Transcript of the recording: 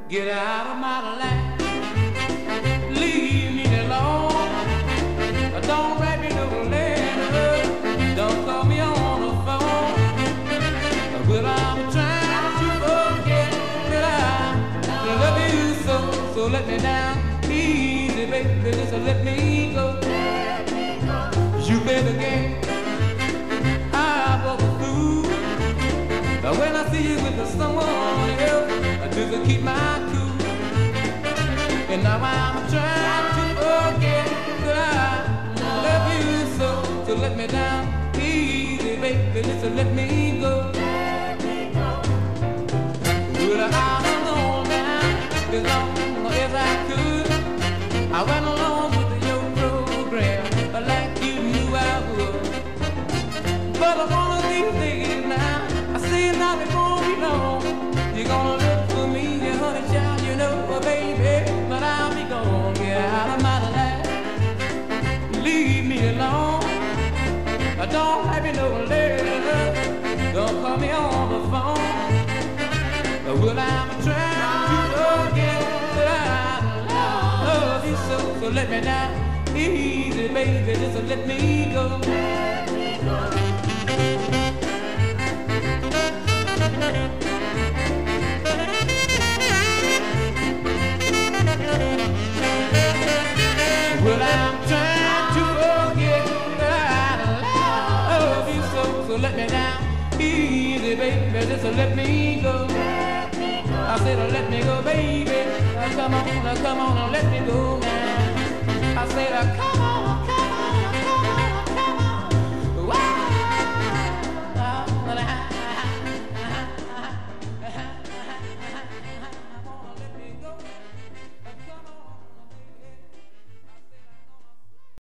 Get out of my life. Leave me alone. Don't write me no letter. Don't call me on the phone. Well, I'm trying to forget that I love you so. So let me down easy, baby. Just let me go. You play the game. I was a fool. But when I see you with someone else, I just keep my cool. And now I'm trying to forget that I love you so. So let me down easy, baby, just let me go. Well, I'm alone now, as long as I could. I went along with your program, like you knew I would. But one of these days now, I see now before we know, you're gonna look for me, honey child, you know, baby. But I'll be gone, get out of my life. Leave me alone. Don't have me no letter. Don't call me on the phone. Well, I'm trying to forget that I love you so. So let me down easy, baby, just let me go. Well, I'm trying to forget that I love you so. So let me down easy, baby, just let me go. I said, let me go, baby. Come on, let me go now. I said, come on.